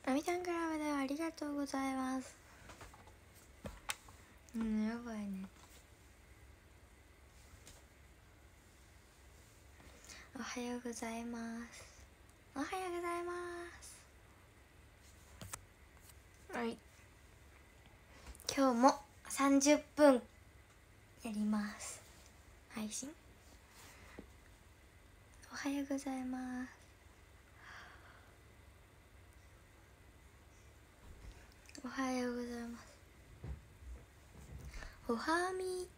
あみちゃんクラブではありがとうございます。やばいね。おはようございます。おはようございます。はい、今日も30分やります。配信おはようございます。おはようございます。おはみ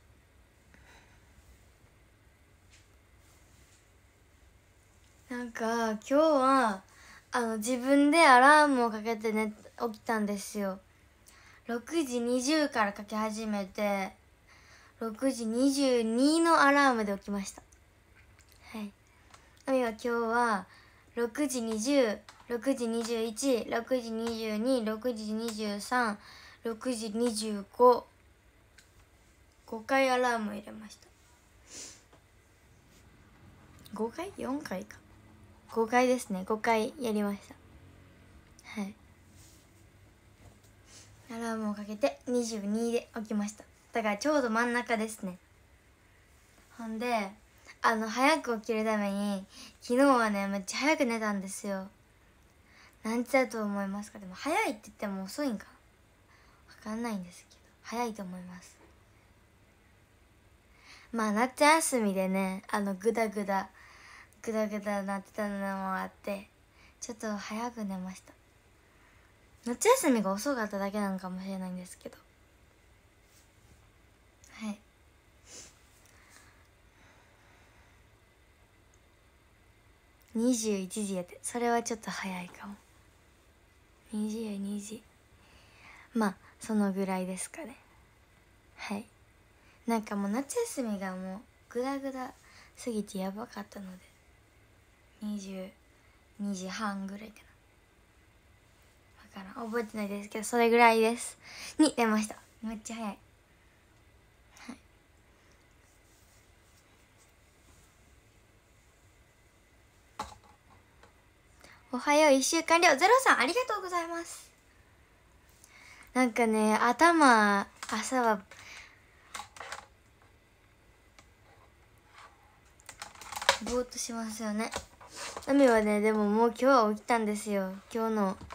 なんか今日は自分でアラームをかけて起きたんですよ。6時20からかけ始めて6時22のアラームで起きました。はい。あみは今日は6時20、6時21、6時22、6時23、6時25、5回アラームを入れました。5回 ?4 回か。5回ですね。5回やりました。はい。アラームをかけて22で起きました。だからちょうど真ん中ですね。ほんで早く起きるために昨日はねめっちゃ早く寝たんですよ。何時だと思いますか？でも早いって言っても遅いんか分かんないんですけど早いと思います。まあ夏休みでねグダグダなってたのもあってちょっと早く寝ました。夏休みが遅かっただけなのかもしれないんですけど、はい。21時やって、それはちょっと早いかも。22時、まあそのぐらいですかね。はい。なんかもう夏休みがもうグダグダすぎてやばかったので22時半ぐらいかな、分からん、覚えてないですけどそれぐらいですに出ました。めっちゃ早い。はい。おはよう1週間量ゼロさんありがとうございます。なんかね朝はぼーっとしますよね。ナミはねでももう今日は起きたんですよ。今日の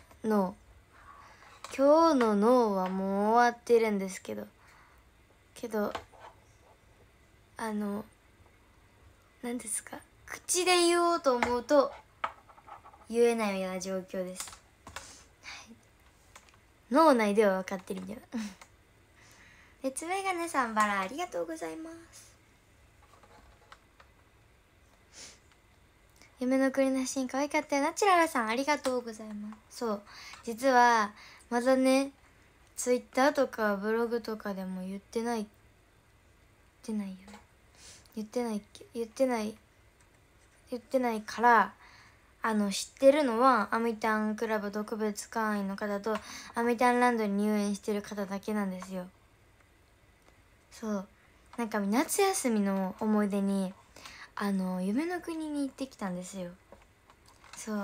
脳はもう終わってるんですけど何ですか、口で言おうと思うと言えないような状況です。はい、脳内では分かってるみたいなでつめがねさんバラありがとうございます。夢の国のシーン可愛かったよ。ナチュラルさんありがとうございます。そう実はまだねツイッターとかブログとかでも言ってないよね。言ってないから知ってるのはアミタンクラブ特別会員の方とアミタンランドに入園してる方だけなんですよ。そうなんか夏休みの思い出に夢の国に行ってきたんですよ。そう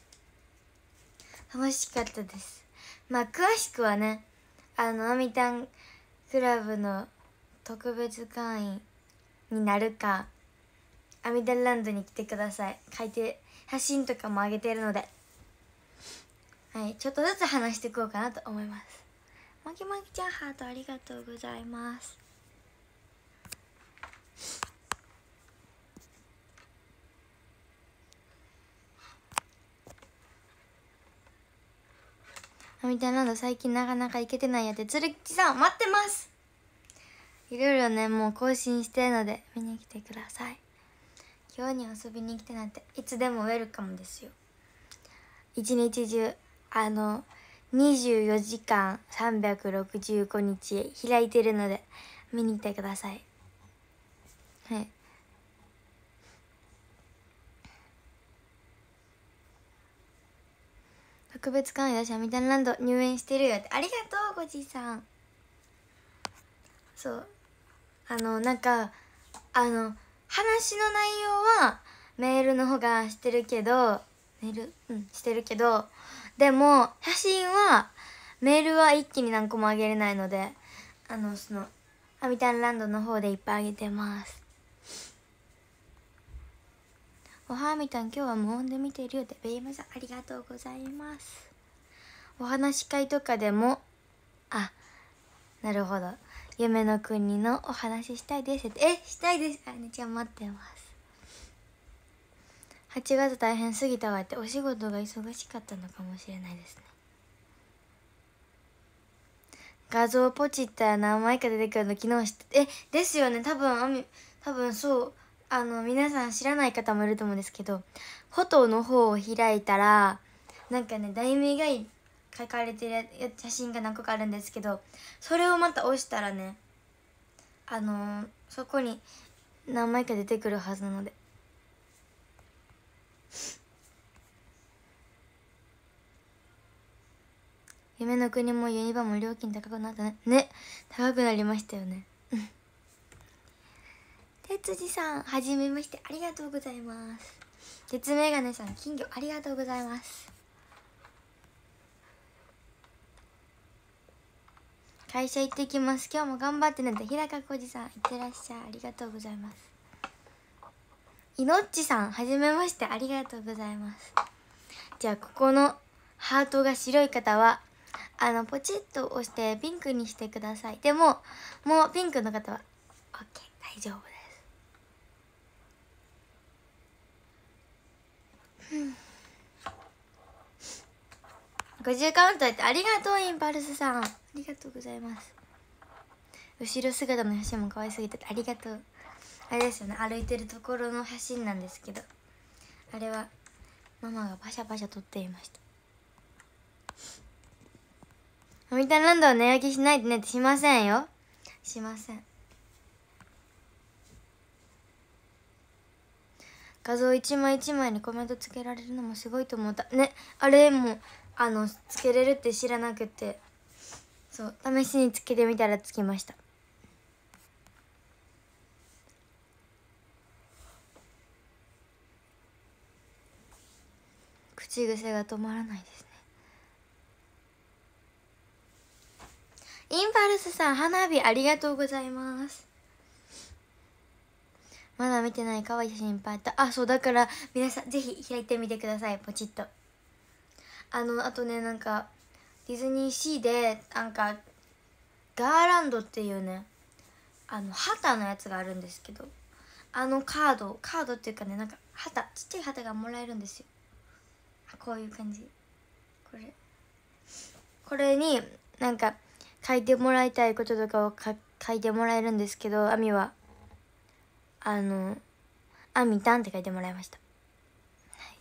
楽しかったです。まあ詳しくはねアミタンクラブの特別会員になるかアミタンランドに来てください。書いて写真とかも上げてるので、はい、ちょっとずつ話していこうかなと思います。マキマキちゃんハートありがとうございます。アミタンランド最近なかなか行けてないやって、つるきちさん待ってます。いろいろねもう更新してるので見に来てください。今日に遊びに来てなんていつでもウェルカムですよ。一日中24時間365日開いてるので見に来てください。はい。特別会員だしアミタンランド入園してるよって、ありがとうごじさん。そうなんか話の内容はメールの方がしてるけどしてるけど、でも写真はメールは一気に何個もあげれないので、そのアミタンランドの方でいっぱいあげてます。おはみたん、今日は無音で見てるよって、ベイムさんありがとうございます。お話し会とかでも、なるほど、夢の国のお話ししたいですって。したいです。じゃあ待ってます。8月大変すぎたわって、お仕事が忙しかったのかもしれないですね。画像ポチったら何枚か出てくるの昨日知って、ですよね。多分そう、皆さん知らない方もいると思うんですけど、フォトの方を開いたらなんかね、題名が書かれてる写真が何個かあるんですけど、それをまた押したらね、そこに何枚か出てくるはずなので。夢の国もユニバも料金高くなったね。高くなりましたよね。哲司さん、はじめまして、ありがとうございます。鉄メガネさん、金魚ありがとうございます。会社行ってきます。今日も頑張ってねって、日高浩二さん、いってらっしゃい、ありがとうございます。いのっちさん、はじめまして、ありがとうございます。じゃあここのハートが白い方はポチッと押してピンクにしてください。でももうピンクの方は OK、 大丈夫です。50カウントやってありがとう。インパルスさん、ありがとうございます。後ろ姿の写真も可愛すぎてありがとう。あれですよね、歩いてるところの写真なんですけど、あれはママがパシャパシャ撮っていました。アミタンランドは値上げしないでねって。しませんよ、しません。画像一枚一枚にコメントつけられるのもすごいと思ったね。あれもつけれるって知らなくて、そう試しにつけてみたらつきました。口癖が止まらないですね。インパルスさん、花火ありがとうございます。まだ見てない可愛い写真いっぱいあった。そうだから皆さんぜひ開いてみてください、ポチッと。あとね、なんかディズニーシーでなんかガーランドっていうね、旗のやつがあるんですけど、カードっていうかね、なんか旗、ちっちゃい旗がもらえるんですよ。こういう感じ。これになんか書いてもらいたいこととかを書いてもらえるんですけど、アミはアミタンって書いてもらいました。はい、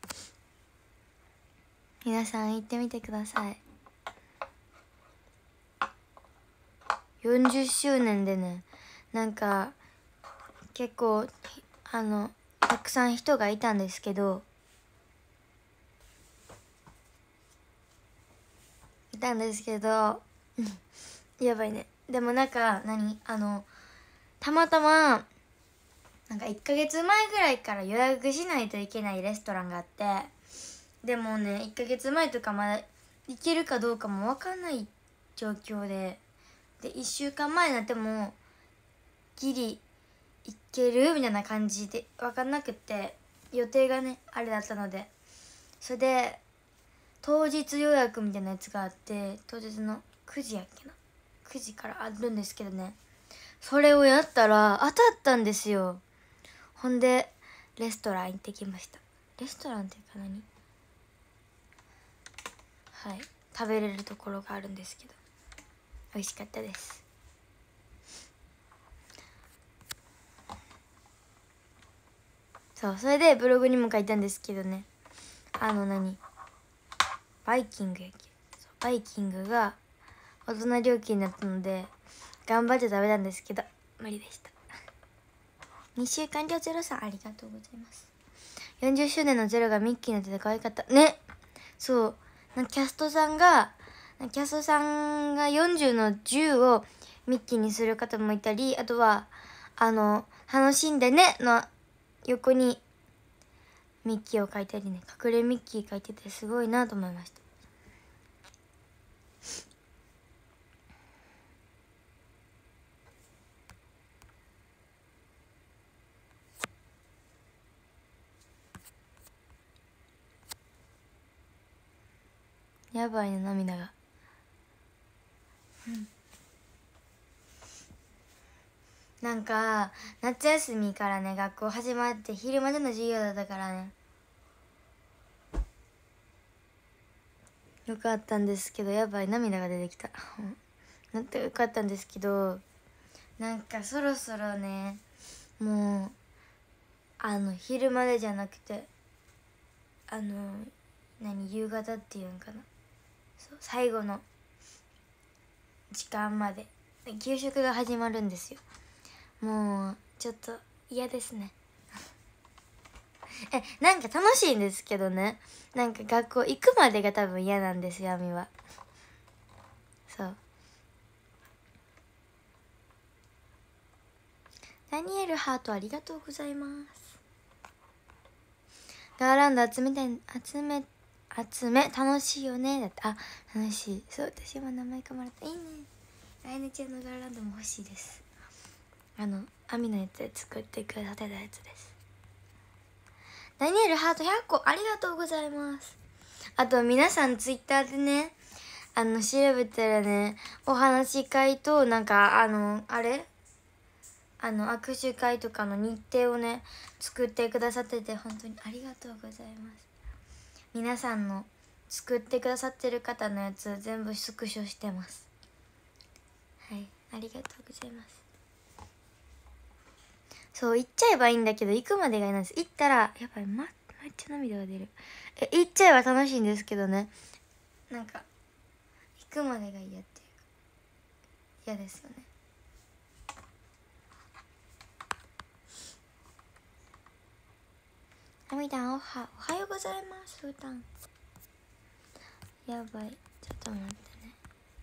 皆さん行ってみてください。40周年でね、なんか結構たくさん人がいたんですけど、やばいね。でもなんかたまたまなんか1ヶ月前ぐらいから予約しないといけないレストランがあって、でもね1ヶ月前とかまだ行けるかどうかも分かんない状況で1週間前になってもギリ行けるみたいな感じで分かんなくって、予定がねあれだったので、それで当日予約みたいなやつがあって、当日の9時やっけな、9時からあるんですけどね、それをやったら当たったんですよ。ほんでレストラン行ってきました。レストランっていうか食べれるところがあるんですけど美味しかったです。それでブログにも書いたんですけどね、バイキングが大人料金だったので頑張って食べたんですけど無理でした。2週間了ゼロさん、ありがとうございます。40周年のゼロがミッキーの手で可愛かったね。そうキャストさんが40の10をミッキーにする方もいたり、あとは楽しんでねの横にミッキーを描いたりね、隠れミッキー描いててすごいなと思いました。やばいね、涙が。なんか夏休みからね、学校始まって昼までの授業だったからね、よかったんですけど、やばい、涙が出てきた。なんてよかったんですけど、なんかそろそろね、もう昼までじゃなくて夕方っていうんかな、そう、最後の時間まで給食が始まるんですよ。もうちょっと嫌ですね。なんか楽しいんですけどね、なんか学校行くまでが多分嫌なんですよ、あみは。そう。ダニエルハートありがとうございます。ガーランド集め楽しいよねだって。あ、楽しい。そう、私も名前かもらった。いいね。あやねちゃんのガーランドも欲しいです。アミのやつで作ってくださってたやつです。ダニエルハート100個ありがとうございます。あと皆さんツイッターでね、調べたらね、お話し会となんか握手会とかの日程をね作ってくださってて、本当にありがとうございます。皆さんの作ってくださってる方のやつ全部スクショしてます。はい、ありがとうございます。そう、行っちゃえばいいんだけど行くまでがいないんです。行ったらやっぱりめっちゃ涙が出る。行っちゃえば楽しいんですけどね、なんか行くまでが嫌っていうか嫌ですよね。あみたんおはようございます。ふーたんやばい、ちょっと待ってね。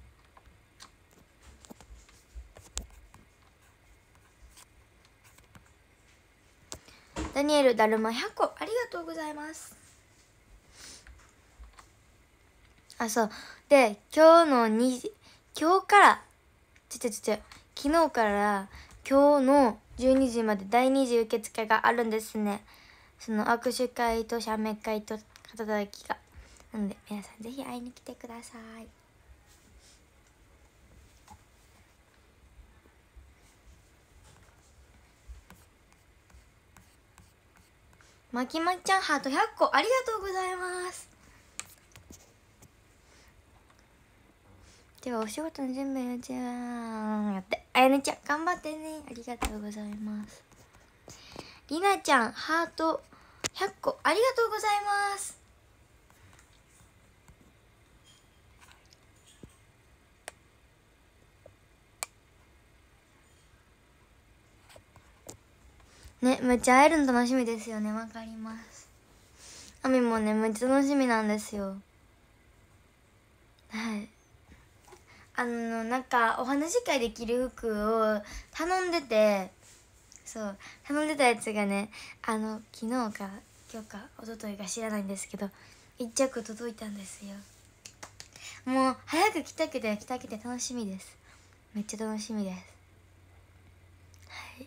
ダニエルだるま100個ありがとうございます。あ、そうで、今日から昨日から今日の12時まで第2次受付があるんですね。その握手会と写メ会と肩たたきが。なので皆さんぜひ会いに来てください。まきまきちゃんハート100個ありがとうございます。ではお仕事の準備をやって、あやねちゃん頑張ってね。ありがとうございます。りなちゃんハート100個ありがとうございます。ね、めっちゃ会えるの楽しみですよね。わかります。あみもね、めっちゃ楽しみなんですよ。はい。なんかお話し会できる服を頼んでて、そう頼んでたやつがね、昨日か今日か一昨日か知らないんですけど1着届いたんですよ。もう早く来たくて楽しみです。めっちゃ楽しみです。はい。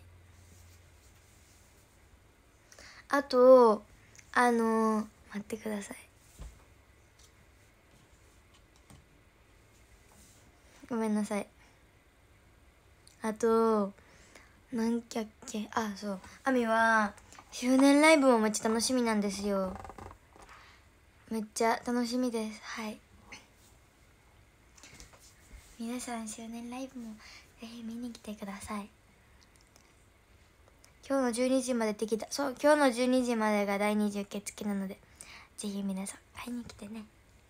あと待ってください。ごめんなさい。あとなんっけ、あ、そう、あみは周年ライブもめっちゃ楽しみなんですよ。めっちゃ楽しみです。はい、皆さん周年ライブもぜひ見に来てください。今日の12時までできた。そう、今日の12時までが第2次受付なのでぜひ皆さん会いに来てね。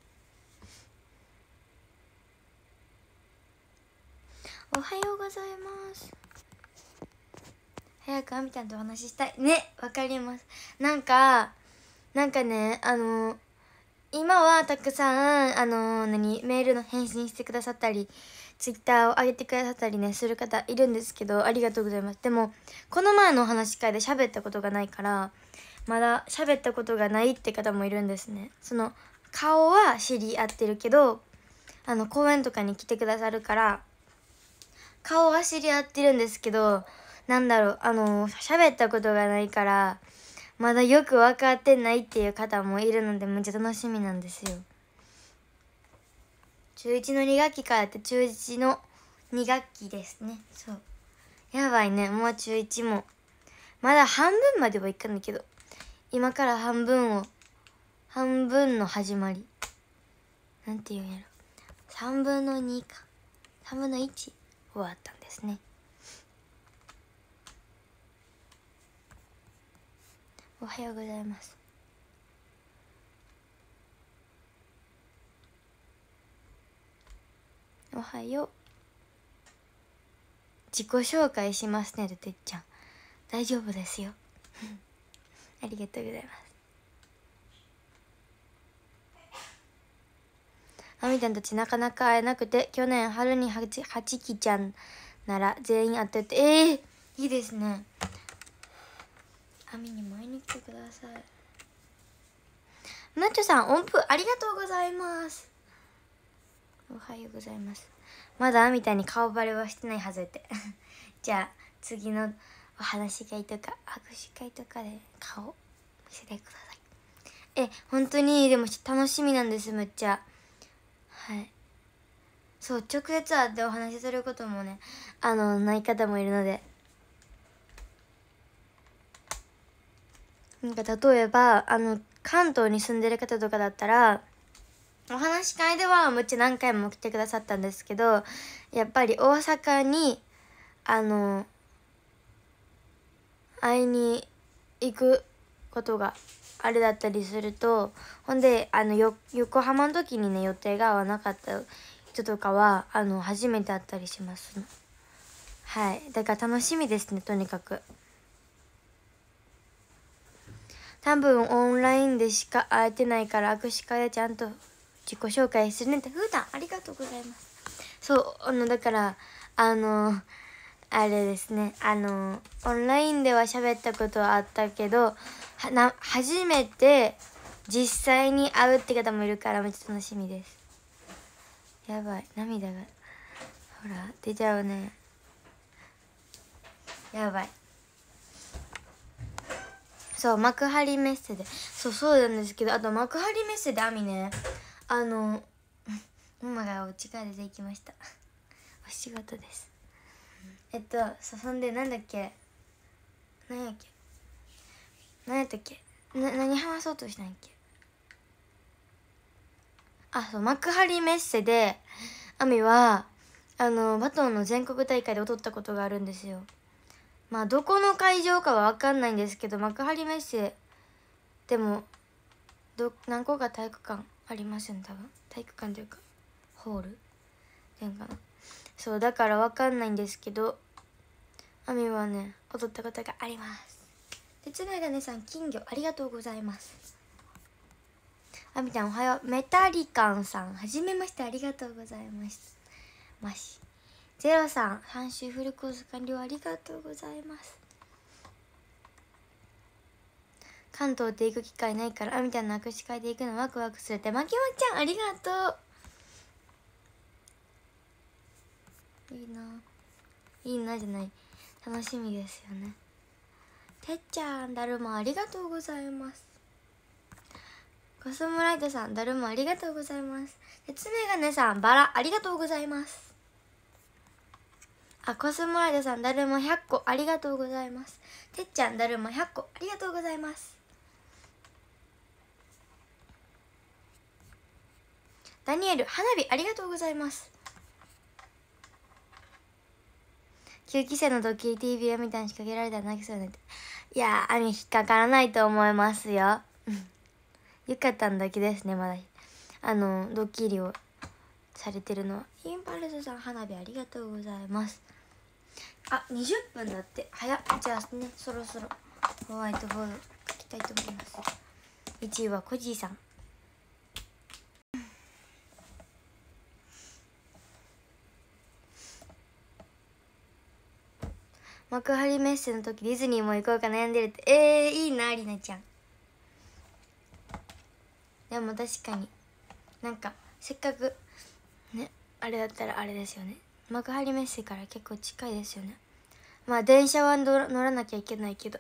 おはようございます。早くあみちゃんとお話ししたいね。わかります。なんかね、今はたくさんメールの返信してくださったりツイッターを上げてくださったりねする方いるんですけど、ありがとうございます。でもこの前のお話し会で喋ったことがないからまだ喋ったことがないって方もいるんですね。その顔は知り合ってるけど公園とかに来てくださるから顔は知り合ってるんですけど、なんだろう喋ったことがないからまだよく分かってないっていう方もいるので、めっちゃ楽しみなんですよ。中1の2学期からって中1の2学期ですね。そうやばいね。もう中1もまだ半分まではいかないけど、今から半分の始まり、なんていうんやろ、3分の2か3分の1終わったんですね。おはようございます。おはよう。自己紹介しますねてっちゃん。大丈夫ですよありがとうございます。あみちゃんたちなかなか会えなくて、去年春にはちきちゃんなら全員会ってて、いいですね。あみにも会いに来てください。ナッチョさん音符ありがとうございます。おはようございます。まだあみたいに顔バレはしてないはずやってじゃあ次のお話し会とか握手会とかで顔見せてください。本当にでも楽しみなんです、めっちゃ。はい、そう直接会ってお話しすることもねない方もいるので、なんか例えば関東に住んでる方とかだったらお話し会ではむっちゃ何回も来てくださったんですけど、やっぱり大阪に会いに行くことがあれだったりすると、ほんで横浜の時にね予定が合わなかった人とかは初めて会ったりします。はい、だから楽しみですね。とにかく多分オンラインでしか会えてないから握手会でちゃんと自己紹介するねって。ふうたんありがとうございます。そうだからあれですねオンラインでは喋ったことはあったけど初めて実際に会うって方もいるからめっちゃ楽しみです。やばい、涙がほら出ちゃうね。やばい。そう幕張メッセでそうなんですけど、あと幕張メッセでアミねママがお家から出て行きましたお仕事です。そんでなんやっけ何話そうとしたんやっけ。そう幕張メッセでアミはバトンの全国大会で踊ったことがあるんですよ。まあどこの会場かは分かんないんですけど、幕張メッセでも何個か体育館ありますよね。多分体育館というかホールっていうかな。そうだから分かんないんですけど、アミはね踊ったことがあります。でつないだねさん金魚ありがとうございます。あみちゃんおはよう。メタリカンさんはじめましてありがとうございます。ゼロさん3週フルコース完了ありがとうございます。関東って行く機会ないからあみちゃんの握手会で行くのワクワクするって。まきまちゃんありがとう。いいなじゃない、楽しみですよね。てっちゃんだるまありがとうございます。コスモライトさんだるまありがとうございます。鉄メガネさんバラありがとうございます。コスモライトさんだるま100個ありがとうございます。てっちゃんだるま100個ありがとうございます。ダニエル花火ありがとうございます。9期生のドッキリ TV みたいに仕掛けられたら泣きそうだねって。いやー、引っかからないと思いますよゆかたんだけですね、まだドッキリをされてるのは。インパルスさん花火ありがとうございます。20分だって。早っ。じゃあねそろそろホワイトボード書きたいと思います。1位はコジーさん。幕張メッセの時ディズニーも行こうか悩んでるって。いいなりなちゃんでも確かになんかせっかくねあれだったらあれですよね、幕張メッセから結構近いですよね。まあ電車は乗らなきゃいけないけど、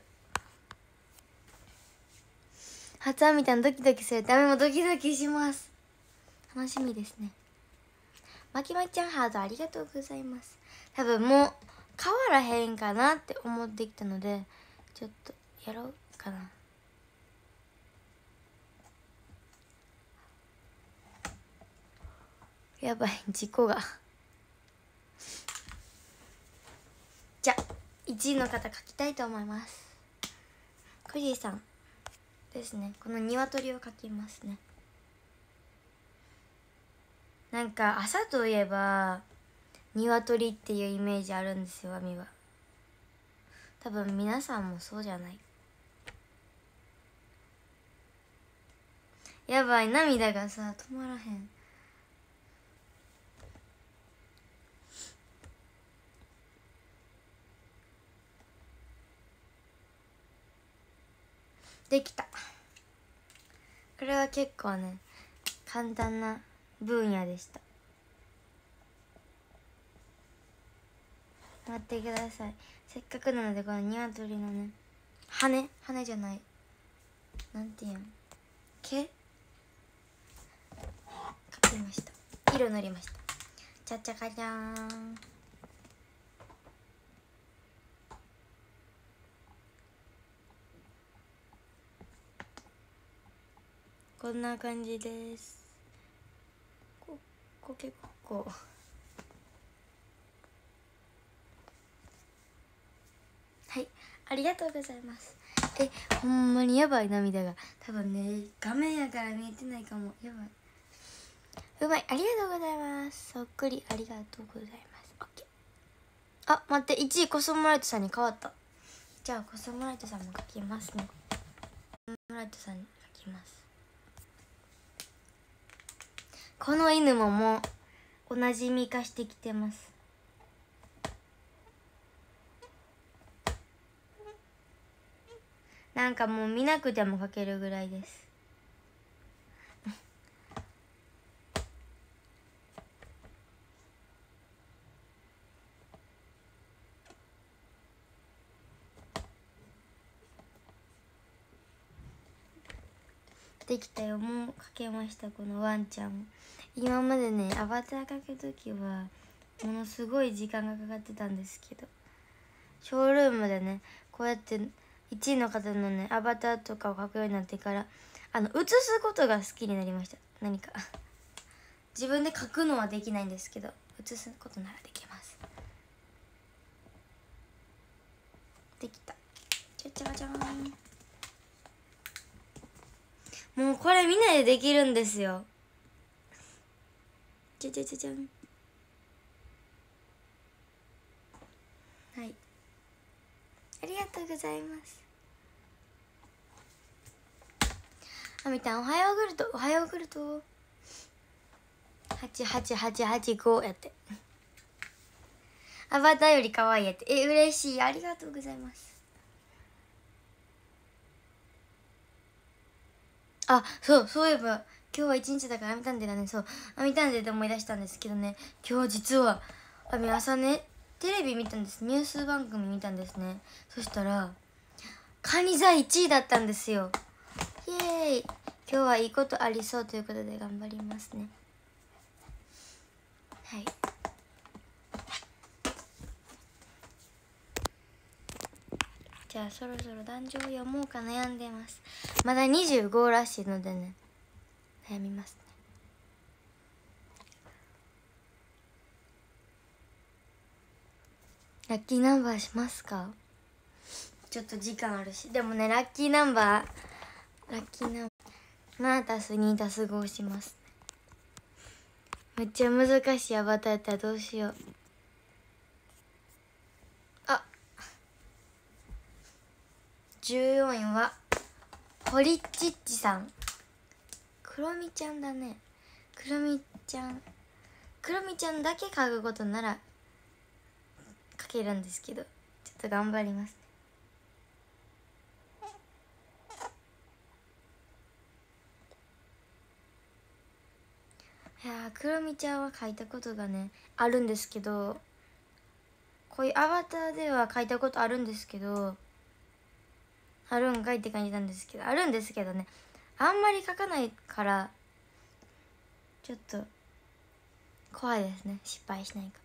初アミタンドキドキする。ダメもドキドキします。楽しみですね。まきまきちゃんハートありがとうございます。多分もう変わらへんかなって思ってきたのでちょっとやろうかな。やばい事故が。じゃあ1位の方書きたいと思います。クジーさんですね。この鶏を書きますね。なんか朝といえば鶏っていうイメージあるんですよ、アミは。多分皆さんもそうじゃない。やばい、涙がさ止まらへん。できた。これは結構ね簡単な分野でした。待ってください。せっかくなのでこの鶏のね羽じゃない、なんていうん、毛描きました。色塗りました。ちゃっちゃかじゃーん。こんな感じです。結構はい、ありがとうございます。ほんまにやばい、涙が多分ね画面やから見えてないかも。やばい、うまい、ありがとうございます。そっくりありがとうございます。オッケー。あ、待って、1位コスモライトさんに変わった。じゃあコスモライトさんも書きますね。コスモライトさんに書きます。この犬ももうおなじみ化してきてます。なんかもう見なくても描けるぐらいです。できたよ、もう描けました。このワンちゃん。今までねアバター描く時はものすごい時間がかかってたんですけど、ショールームでねこうやって1位の方のねアバターとかを描くようになってから写すことが好きになりました。何か自分で描くのはできないんですけど写すことならできます。できた。じゃじゃじゃーん。もうこれ見ないでできるんですよ。じゃじゃじゃじゃん。はい、ありがとうございます。あみたんおはようグルト、おはようグルト。88885やって。アバターより可愛いやって。嬉しい、ありがとうございます。あ、そういえば今日は一日だからアミタンデだね。そう、アミタンデで思い出したんですけどね、今日実は朝ねテレビ見たんです。ニュース番組見たんですね。そしたらカニ座1位だったんですよ。イエーイ。今日はいいことありそうということで頑張りますね。はい、じゃあそろそろ壇上を読もうか悩んでます。まだ25らしいのでね悩みますね。ラッキーナンバーしますか？ちょっと時間あるし。でもねラッキーナンバー7足す2足す5します。めっちゃ難しいアバターやったらどうしよう。あ、14位はホリッチッチさん。クロミちゃんだね。クロミちゃんだけ書くことなら書けるんですけど、ちょっと頑張りますね。 いやー、クロミちゃんは描いたことがねあるんですけど、こういうアバターでは描いたことあるんですけど、あるんかいって感じなんですけど、あるんですけどね、あんまり描かないからちょっと怖いですね、失敗しないか。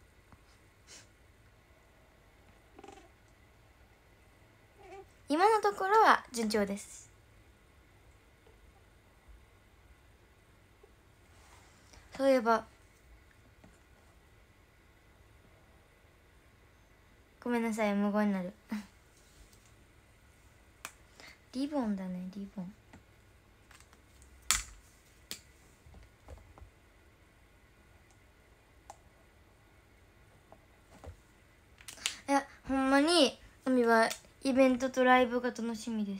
今のところは順調です。そういえばごめんなさい、無言になるリボンだね、リボン。いや、ほんまに海はイベントとライブが楽しみです。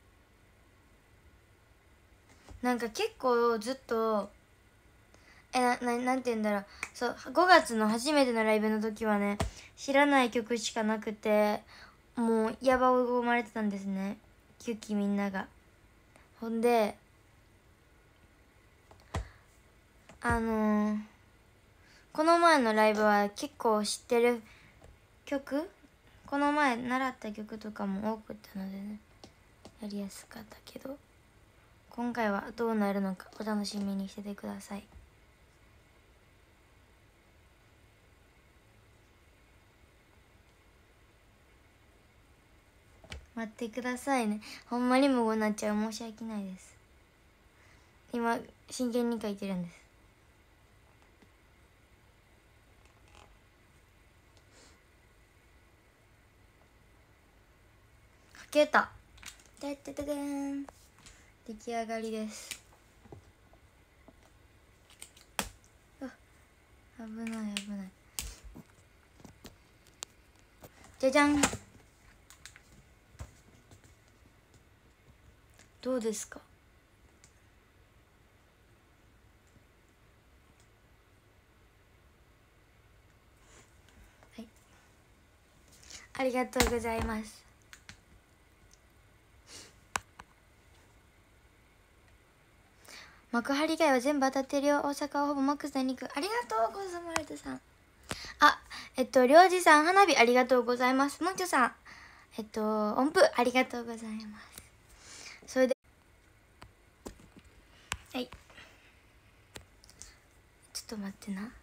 なんか結構ずっとなんて言うんだろう、そう、5月の初めてのライブの時はね、知らない曲しかなくて、もうやば追い込まれてたんですね、キュッキーみんなが。ほんでこの前のライブは結構知ってる曲、この前習った曲とかも多くったのでね、やりやすかったけど、今回はどうなるのかお楽しみにしててください。待ってくださいね、ほんまに無言になっちゃう、申し訳ないです。今真剣に書いてるんです。書けた、てっててでーん、出来上がりです。あ、危ない危ない。じゃじゃん。どうですか？はい、ありがとうございます。幕張以外は全部当たってるよ。大阪はほぼマックスで肉。ありがとうございます。さん、あ、りょうじさん花火ありがとうございます。もんちょさん音符ありがとうございます。それで、はい、ちょっと待ってな。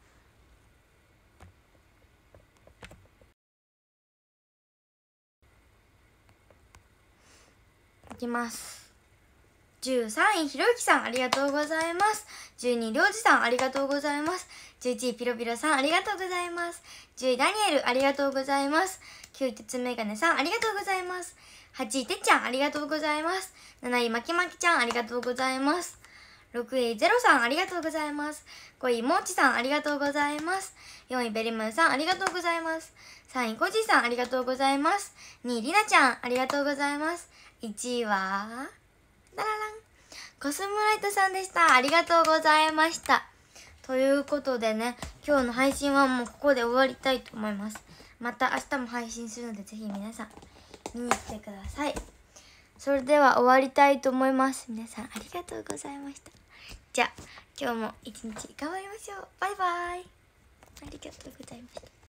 いきます。13位ひろゆきさんありがとうございます。12位りょうじさんありがとうございます。11位ピロピロさんありがとうございます。10位ダニエルありがとうございます。9位鉄メガネさんありがとうございます。8位てっちゃんありがとうございます。7位まきまきちゃんありがとうございます。6位ゼロさんありがとうございます。5位もーちさんありがとうございます。4位ベリムーさんありがとうございます。3位コジさんありがとうございます。2位りなちゃんありがとうございます。1位はダラランコスモライトさんでした。ありがとうございました。ということでね、今日の配信はもうここで終わりたいと思います。また明日も配信するのでぜひ皆さん見に来てください。それでは終わりたいと思います。皆さんありがとうございました。じゃあ今日も一日頑張りましょう。バイバイ。ありがとうございました。